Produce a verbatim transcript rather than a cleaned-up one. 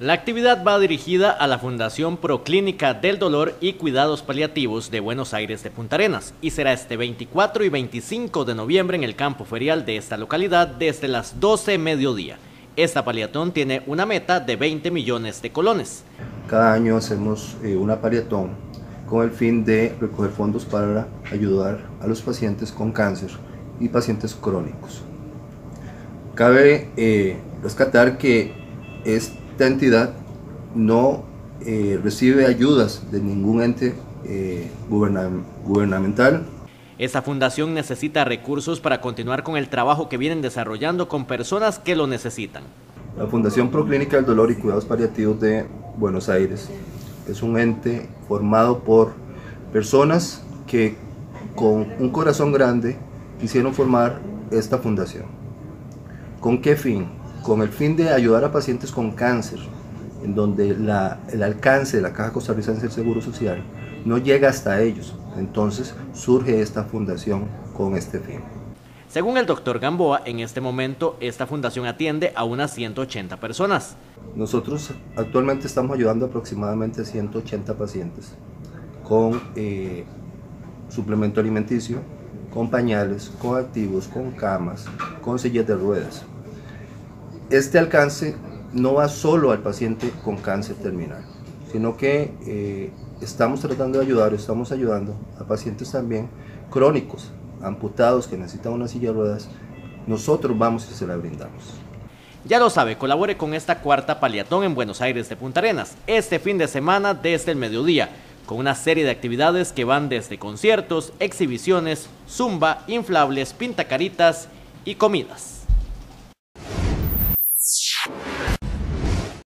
La actividad va dirigida a la Fundación Proclínica del Dolor y Cuidados Paliativos de Buenos Aires de Punta Arenas y será este veinticuatro y veinticinco de noviembre en el campo ferial de esta localidad desde las doce mediodía. Esta paliatón tiene una meta de veinte millones de colones. Cada año hacemos eh, una paliatón con el fin de recoger fondos para ayudar a los pacientes con cáncer y pacientes crónicos. Cabe eh, rescatar que esta entidad no eh, recibe ayudas de ningún ente eh, gubernam- gubernamental. Esta fundación necesita recursos para continuar con el trabajo que vienen desarrollando con personas que lo necesitan. La Fundación Proclínica del Dolor y Cuidados Paliativos de Buenos Aires es un ente formado por personas que con un corazón grande quisieron formar esta fundación. ¿Con qué fin? Con el fin de ayudar a pacientes con cáncer, en donde la, el alcance de la Caja Costarricense del Seguro Social no llega hasta ellos. Entonces surge esta fundación con este fin. Según el doctor Gamboa, en este momento esta fundación atiende a unas ciento ochenta personas. Nosotros actualmente estamos ayudando aproximadamente a ciento ochenta pacientes con eh, suplemento alimenticio, con pañales, con activos, con camas, con sillas de ruedas. Este alcance no va solo al paciente con cáncer terminal, sino que eh, estamos tratando de ayudar, estamos ayudando a pacientes también crónicos, amputados que necesitan una silla de ruedas. Nosotros vamos y se la brindamos. Ya lo sabe, colabore con esta cuarta paliatón en Buenos Aires de Punta Arenas, este fin de semana desde el mediodía, con una serie de actividades que van desde conciertos, exhibiciones, zumba, inflables, pintacaritas y comidas.